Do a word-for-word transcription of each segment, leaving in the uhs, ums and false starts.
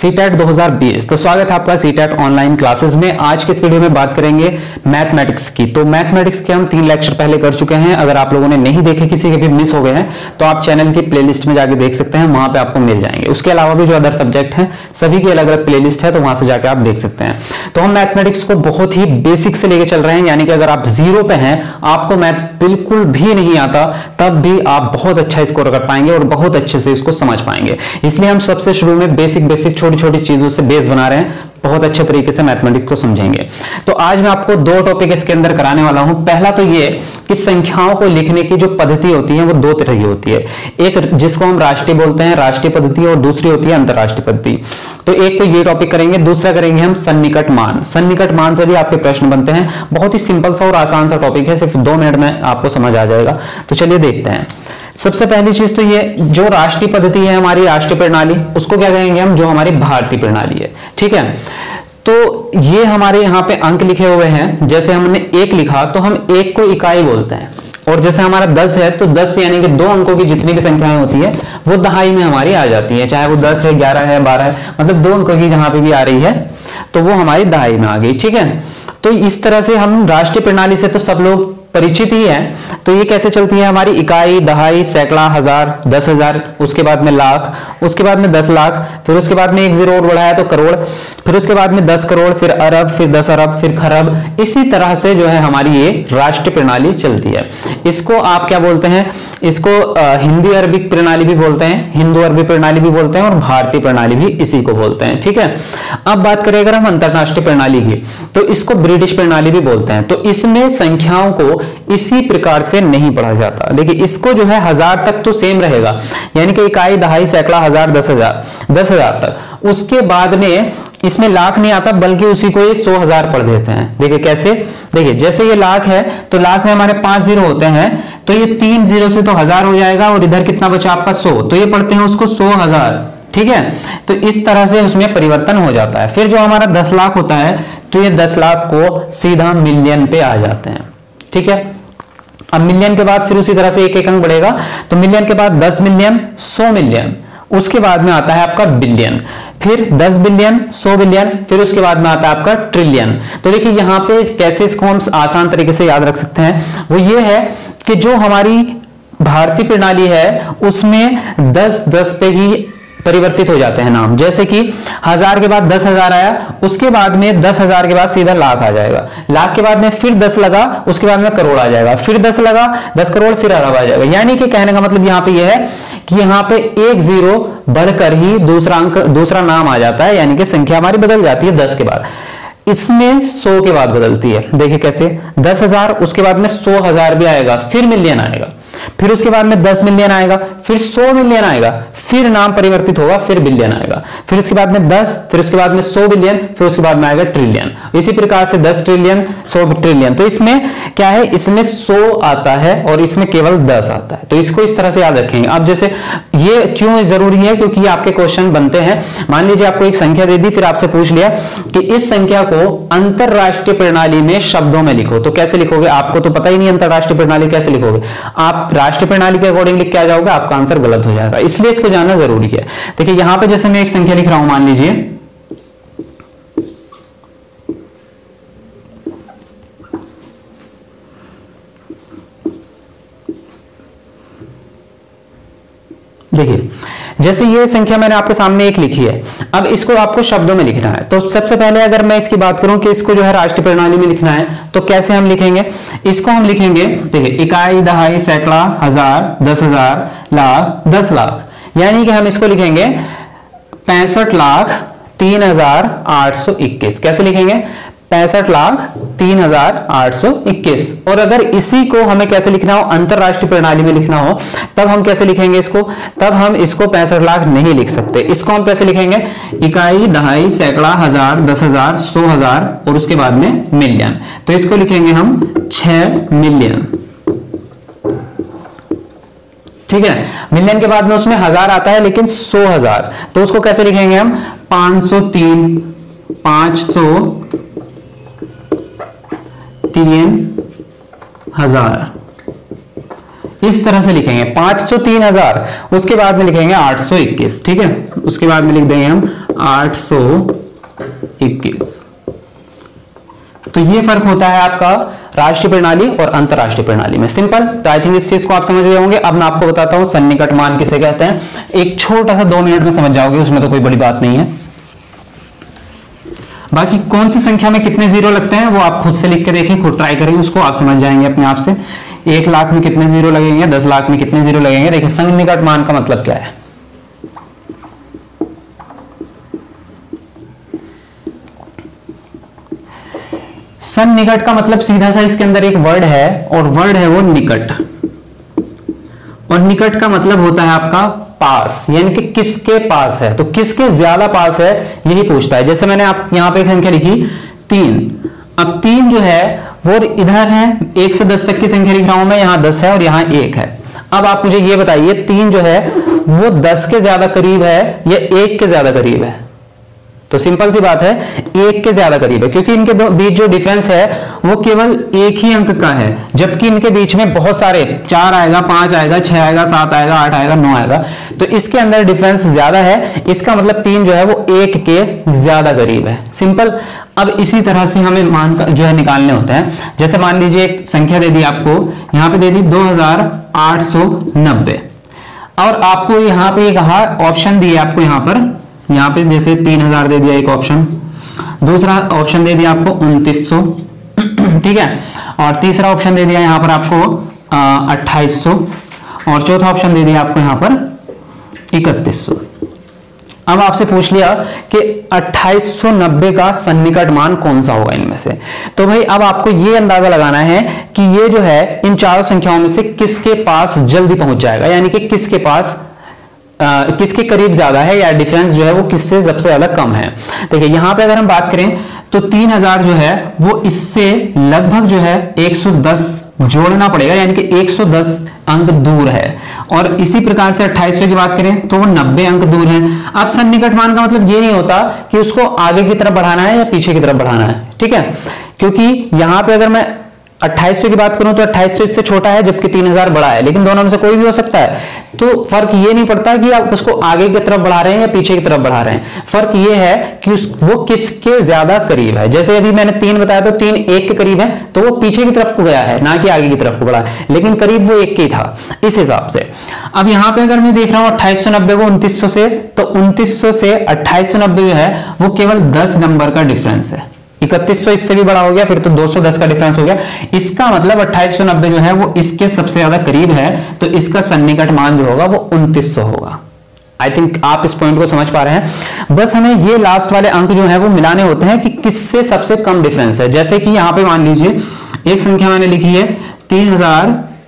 CTET दो हज़ार बीस। तो स्वागत है आपका सीटेट ऑनलाइन क्लासेस में। आज के इस वीडियो में बात करेंगे मैथमेटिक्स की। तो मैथमेटिक्स के हम तीन लेक्चर पहले कर चुके हैं। अगर आप लोगों ने नहीं देखे, किसी के भी मिस हो गए हैं, तो आप चैनल की प्लेलिस्ट में जाके देख सकते हैं, वहां पे आपको मिल जाएंगे। उसके अलावा भी जो अदर सब्जेक्ट हैं सभी की अलग अलग प्लेलिस्ट है, तो वहां से जाकर आप देख सकते हैं। तो हम मैथमेटिक्स को बहुत ही बेसिक से लेके चल रहे हैं, यानी कि अगर आप जीरो पे हैं, आपको मैथ बिल्कुल भी नहीं आता, तब भी आप बहुत अच्छा स्कोर कर पाएंगे और बहुत अच्छे से इसको समझ पाएंगे। इसलिए हम सबसे शुरू में बेसिक बेसिक छोटी छोटी चीजों से बेस बना रहे हैं, बहुत अच्छे तरीके से मैथमेटिक्स को समझेंगे। तो आज मैं आपको दो टॉपिक इसके अंदर कराने वाला हूं। पहला तो ये कि संख्याओं को लिखने की जो पद्धति होती है वो दो तरह की होती है। एक जिसको हम राष्ट्रीय बोलते हैं, राष्ट्रीय पद्धति, और दूसरी होती है अंतरराष्ट्रीय पद्धति। तो एक तो ये टॉपिक करेंगे, दूसरा करेंगे हम सन्निकट मान। सन्निकट मान से भी आपके प्रश्न बनते हैं। बहुत ही सिंपल सा और आसान सा टॉपिक है, सिर्फ दो मिनट में आपको समझ आ जाएगा। तो चलिए देखते हैं। सबसे पहली चीज तो ये, जो राष्ट्रीय पद्धति है हमारी, राष्ट्रीय प्रणाली, उसको क्या कहेंगे हम, जो हमारी भारतीय प्रणाली है। ठीक है, तो ये हमारे यहाँ पे अंक लिखे हुए हैं। जैसे हमने एक लिखा तो हम एक को इकाई बोलते हैं, और जैसे हमारा दस है तो दस यानी कि दो अंकों की जितनी भी संख्याएं होती है वो दहाई में हमारी आ जाती है। चाहे वो दस है, ग्यारह है, बारह है, मतलब दो अंकों की जहां पे भी आ रही है तो वो हमारी दहाई में आ गई। ठीक है, तो इस तरह से हम राष्ट्रीय प्रणाली से तो सब लोग परिचित ही है। तो ये कैसे चलती है हमारी, इकाई, दहाई, सैकड़ा, हजार, दस हजार, उसके बाद में लाख, उसके बाद में दस लाख, फिर उसके बाद में एक जीरो और बढ़ाया तो करोड़, फिर उसके बाद में दस करोड़, फिर अरब, फिर दस अरब, फिर खरब। इसी तरह से जो है हमारी ये राष्ट्रीय प्रणाली चलती है। इसको आप क्या बोलते हैं, इसको हिंदी अरबिक प्रणाली भी बोलते हैं, हिंदू अरबी प्रणाली भी बोलते हैं, और भारतीय प्रणाली भी इसी को बोलते हैं। ठीक है, अब बात करें अगर हम अंतरराष्ट्रीय प्रणाली की, तो इसको ब्रिटिश प्रणाली भी बोलते हैं। तो इसमें संख्याओं को इसी प्रकार से नहीं पढ़ा जाता। देखिए, इसको जो है हजार तक तो सेम रहेगा, यानी कि इकाई, दहाई, सैकड़ा, हजार, दस हजार, दस हजार तक। उसके बाद में इसमें लाख नहीं आता, बल्कि उसी को ये सौ हजार पढ़ देते हैं। देखिए कैसे, देखिए जैसे ये लाख है तो लाख में हमारे पांच जीरो होते हैं, तो ये तीन जीरो से तो हजार हो जाएगा, और इधर कितना बचा आपका सौ, तो ये पढ़ते हैं उसको सौ हजार। ठीक है, तो इस तरह से उसमें परिवर्तन हो जाता है। फिर जो हमारा दस लाख होता है, तो ये दस लाख को सीधा मिलियन पे आ जाते हैं। ठीक है, अब मिलियन के बाद फिर उसी तरह से एक एक अंक बढ़ेगा, तो मिलियन के बाद दस मिलियन, सौ मिलियन, उसके बाद में आता है आपका बिलियन, फिर दस बिलियन, सौ बिलियन, फिर उसके बाद में आता है आपका ट्रिलियन। तो देखिए यहाँ पे कैसे इसको हम आसान तरीके से याद रख सकते हैं, वो ये है कि जो हमारी भारतीय प्रणाली है उसमें दस दस पे ही परिवर्तित हो जाते हैं नाम। जैसे कि हजार के बाद दस हजार आया, उसके बाद में दस हजार के बाद सीधा लाख आ जाएगा, लाख के बाद में फिर दस लगा, उसके बाद में करोड़ आ जाएगा, फिर दस लगा, दस करोड़, फिर अरब आ जाएगा। यानी कि कहने का मतलब यहाँ पे यह है कि यहाँ पे एक जीरो बढ़कर ही दूसरा अंक, दूसरा नाम आ जाता है, यानी कि संख्या हमारी बदल जाती है दस के बाद। इसमें सौ के बाद बदलती है। देखिए कैसे, दस हजार, उसके बाद में सौ हजार भी आएगा, फिर मिलियन आएगा, फिर उसके बाद में दस मिलियन आएगा, फिर सौ मिलियन आएगा, फिर नाम परिवर्तित होगा, फिर बिलियन आएगा, फिर उसके बाद में दस, फिर उसके बाद में सौ बिलियन, फिर उसके बाद में आएगा ट्रिलियन। इसी प्रकार से दस ट्रिलियन, सौ ट्रिलियन। तो इसमें क्या है, इसमें सौ आता है और इसमें केवल दस आता है। तो इसको इस तरह से याद रखेंगे। अब जैसे ये क्यों जरूरी है, क्योंकि ये आपके क्वेश्चन बनते हैं। मान लीजिए आपको एक संख्या दे दी, फिर आपसे पूछ लिया कि इस संख्या को अंतरराष्ट्रीय प्रणाली में शब्दों में लिखो, तो कैसे लिखोगे? आपको तो पता ही नहीं अंतरराष्ट्रीय प्रणाली कैसे लिखोगे, आप राष्ट्रीय प्रणाली के अकॉर्डिंग लिख के आ जाओगे, आपका आंसर गलत हो जाएगा। इसलिए इसको जानना जरूरी है। देखिए यहां पे जैसे मैं एक संख्या लिख रहा हूं, मान लीजिए देखिए जैसे ये संख्या मैंने आपके सामने एक लिखी है, अब इसको आपको शब्दों में लिखना है। तो सबसे पहले अगर मैं इसकी बात करूं कि इसको जो है राष्ट्रीय प्रणाली में लिखना है, तो कैसे हम लिखेंगे इसको? हम लिखेंगे, देखिए इकाई, दहाई, सैकड़ा, हजार, दस हजार, लाख, दस लाख, यानी कि हम इसको लिखेंगे पैंसठ लाख तीन हजार आठ सौ इक्कीस। कैसे लिखेंगे? पैंसठ लाख तीन हजार आठ सौ इक्कीस। और अगर इसी को हमें कैसे लिखना हो, अंतरराष्ट्रीय प्रणाली में लिखना हो, तब हम कैसे लिखेंगे इसको? तब हम इसको पैंसठ लाख नहीं लिख सकते। इसको हम कैसे लिखेंगे? इकाई, दहाई, सैकड़ा, हजार, दस हजार, सौ हजार, और उसके बाद में मिलियन। तो इसको लिखेंगे हम छह मिलियन। ठीक है, मिलियन के बाद में उसमें हजार आता है, लेकिन सौ हजार, तो उसको कैसे लिखेंगे हम? पांच सौ तीन, पांच सौ तीन हजार। इस तरह से लिखेंगे पाँच सौ तीन हजार, उसके बाद में लिखेंगे आठ सौ इक्कीस, ठीक है, उसके बाद में लिख देंगे हम आठ सौ इक्कीस। तो ये फर्क होता है आपका राष्ट्रीय प्रणाली और अंतरराष्ट्रीय प्रणाली में। सिंपल। तो आई थिंक इस चीज को आप समझ गए होंगे। अब मैं आपको बताता हूं सन्निकट मान किसे कहते हैं, एक छोटा सा दो मिनट में समझ जाओगे, उसमें तो कोई बड़ी बात नहीं है। बाकी कौन सी संख्या में कितने जीरो लगते हैं वो आप खुद से लिख के देखें, खुद ट्राई करें, उसको आप समझ जाएंगे अपने आप से। एक लाख में कितने जीरो लगेंगे, दस लाख में कितने जीरो लगेंगे। देखिए सन्निकट मान का मतलब क्या है। सन्निकट का मतलब सीधा सा इसके अंदर एक वर्ड है और वर्ड है वो निकट, और निकट का मतलब होता है आपका पास, यानी कि किसके पास है, तो किसके ज्यादा पास है यही पूछता है। जैसे मैंने आप यहां पे एक संख्या लिखी तीन, अब तीन जो है वो इधर है, एक से दस तक की संख्या लिख रहा हूं मैं, यहां दस है और यहां एक है। अब आप मुझे ये बताइए तीन जो है वो दस के ज्यादा करीब है या एक के ज्यादा करीब है। तो सिंपल सी बात है एक के ज्यादा करीब है, क्योंकि इनके दो बीच जो डिफरेंस है वो केवल एक ही अंक का है, जबकि इनके बीच में बहुत सारे चार आएगा, पांच आएगा, छह आएगा, सात आएगा, आठ आएगा, नौ आएगा, तो इसके अंदर डिफरेंस ज्यादा है। इसका मतलब तीन जो है वो एक के ज्यादा करीब है। सिंपल। अब इसी तरह से हमें मान का जो है निकालने होते हैं। जैसे मान लीजिए एक संख्या दे दी आपको, यहां पे दे दी दो हजार आठ सौ नब्बे, और आपको यहां पे कहा ऑप्शन दिए आपको, यहां पर यहां पे जैसे तीन हजार दे दिया एक ऑप्शन, दूसरा ऑप्शन दे दिया आपको उनतीस सौ, ठीक है, और तीसरा ऑप्शन दे दिया यहां पर आपको अट्ठाईस सौ, और चौथा ऑप्शन दे दिया आपको यहां पर इकतीस सौ। अब आपसे पूछ लिया कि अट्ठाईस सौ नब्बे का सन्निकट मान कौन सा होगा इनमें से, तो भाई अब आपको ये अंदाजा लगाना है कि ये जो है इन चारों संख्याओं में से किसके पास जल्दी पहुंच जाएगा, यानी कि किसके पास आ, किसके करीब ज्यादा है, या डिफरेंस जो है वो किससे सबसे ज्यादा कम है। देखिए यहां पे अगर हम बात करें तो तीन हजार जो है वो इससे लगभग जो है एक सौ दस जोड़ना पड़ेगा, यानी कि एक सौ दस अंक दूर है, और इसी प्रकार से अट्ठाईस सौ की बात करें तो वो नब्बे अंक दूर है। अब सन्निकट मान का मतलब ये नहीं होता कि उसको आगे की तरफ बढ़ाना है या पीछे की तरफ बढ़ाना है, ठीक है, क्योंकि यहां पे अगर मैं अट्ठाईस सौ की बात करूं तो अट्ठाईस सौ इससे छोटा है जबकि तीन हजार बड़ा है, लेकिन दोनों में से कोई भी हो सकता है। तो फर्क ये नहीं पड़ता कि आप उसको आगे की तरफ बढ़ा रहे हैं या पीछे की तरफ बढ़ा रहे हैं, फर्क ये है कि उस, वो किसके ज्यादा करीब है। जैसे अभी मैंने तीन बताया तो तीन एक के करीब है, तो वो पीछे की तरफ को गया है, ना कि आगे की तरफ को बढ़ा है, लेकिन करीब वो एक के ही था, इस हिसाब से। अब यहां पे अगर मैं देख रहा हूं अट्ठाईस सौ नब्बे को उनतीस सौ से, तो उनतीस सौ से अट्ठाईस सौ नब्बे जो है वो केवल दस नंबर का डिफरेंस है। इकतीस सौ इससे भी बड़ा हो गया, फिर तो दो सौ दस का डिफरेंस हो गया। इसका मतलब अट्ठाईस सौ नब्बे जो है वो इसके सबसे ज्यादा करीब है, तो इसका सन्निकट मान जो होगा वो उनतीस सौ होगा। आई थिंक आप इस पॉइंट को समझ पा रहे हैं। बस हमें ये लास्ट वाले अंक जो है वो मिलाने होते हैं कि किससे सबसे कम डिफरेंस है। जैसे कि यहां पे मान लीजिए एक संख्या मैंने लिखी है तीन हजार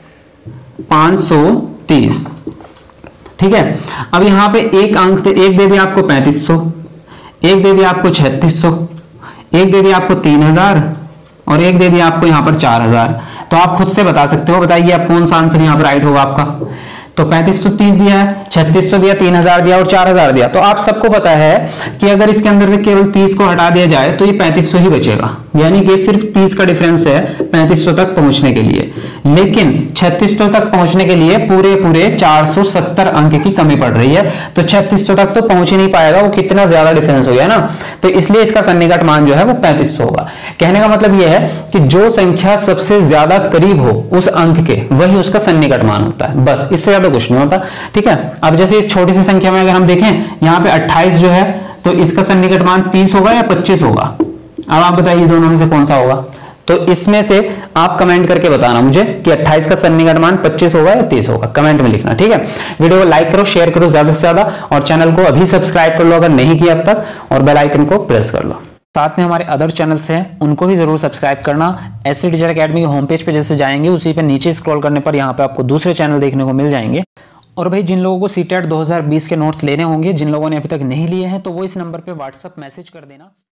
पांच सौ तीस, ठीक है। अब यहां पे एक अंक एक दे दिया आपको पैंतीस सौ, एक दे दिया आपको छत्तीस सौ, एक दे दिया आपको तीन हजार और एक दे दिया आपको यहां पर चार हजार। तो आप खुद से बता सकते हो, बताइए आप कौन सा आंसर यहां पर राइट होगा आपका। तो पैंतीस सौ तीस दिया है, छत्तीस सौ दिया, तीन हजार दिया और चार हजार दिया। तो आप सबको पता है कि अगर इसके अंदर से केवल तीस को हटा दिया जाए तो ये पैंतीस सौ ही बचेगा, यानी कि सिर्फ तीस का डिफरेंस है पैंतीस सौ तक पहुंचने के लिए। लेकिन छत्तीस सौ तक पहुंचने के लिए पूरे पूरे चार सौ सत्तर अंक की कमी पड़ रही है, तो छत्तीस सौ तक तो पहुंच ही नहीं पाएगा, वो कितना ज्यादा डिफरेंस हो गया ना। तो इसलिए इसका सन्निकट मान जो है वो पैंतीस सौ होगा। कहने का मतलब यह है कि जो संख्या सबसे ज्यादा करीब हो उस अंक के, वही उसका सन्निकट मान होता है, बस, इससे ज्यादा कुछ नहीं होता, ठीक है। अब जैसे इस छोटी सी संख्या में अगर हम देखें यहां पे अट्ठाईस जो है, तो इसका सन्निकट मान तीस होगा या पच्चीस होगा। अब आप बताइए दोनों में से कौन सा होगा। तो इसमें से आप कमेंट करके बताना मुझे कि अट्ठाईस का सन्निकट मान पच्चीस होगा या तीस होगा, कमेंट में लिखना, ठीक है। वीडियो को लाइक करो, शेयर करो ज्यादा से ज्यादा, और चैनल को अभी सब्सक्राइब कर लो अगर नहीं किया अब तक, और बेल आइकन को प्रेस कर लो। साथ में हमारे अदर चैनल्स हैं उनको भी जरूर सब्सक्राइब करना। एससी टीचर अकेडमी के होम पेज पे जैसे जाएंगे उसी पे नीचे स्क्रॉल करने पर यहाँ पे आपको दूसरे चैनल देखने को मिल जाएंगे। और भाई जिन लोगों को सीटेट दो हज़ार बीस के नोट्स लेने होंगे, जिन लोगों ने अभी तक नहीं लिए हैं, तो वो इस नंबर पे व्हाट्सएप मैसेज कर देना।